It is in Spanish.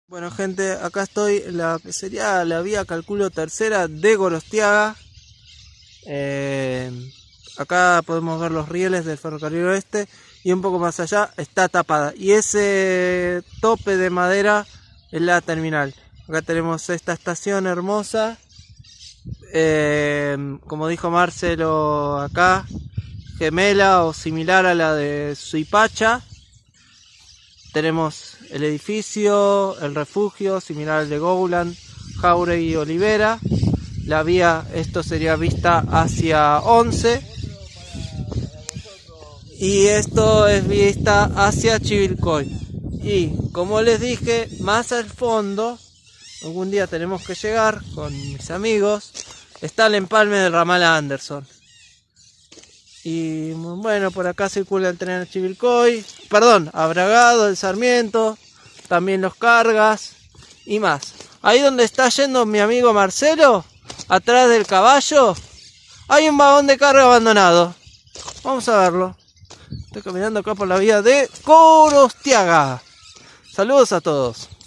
Bueno gente, acá estoy en la que sería la vía, calculo, tercera de Gorostiaga. Acá podemos ver los rieles del ferrocarril oeste y un poco más allá está tapada. Y ese tope de madera es la terminal. Acá tenemos esta estación hermosa. Como dijo Marcelo acá, gemela o similar a la de Suipacha. Tenemos el edificio, el refugio, similar al de Gowland, Jauregui y Olivera. La vía, esto sería vista hacia 11. Y esto es vista hacia Chivilcoy. Y como les dije, más al fondo, algún día tenemos que llegar con mis amigos, está el empalme del ramal Anderson. Y bueno, por acá circula el tren a Chivilcoy, perdón, a Bragado, el Sarmiento, también los Cargas y más. Ahí donde está yendo mi amigo Marcelo, atrás del caballo, hay un vagón de carga abandonado. Vamos a verlo. Estoy caminando acá por la vía de Gorostiaga. Saludos a todos.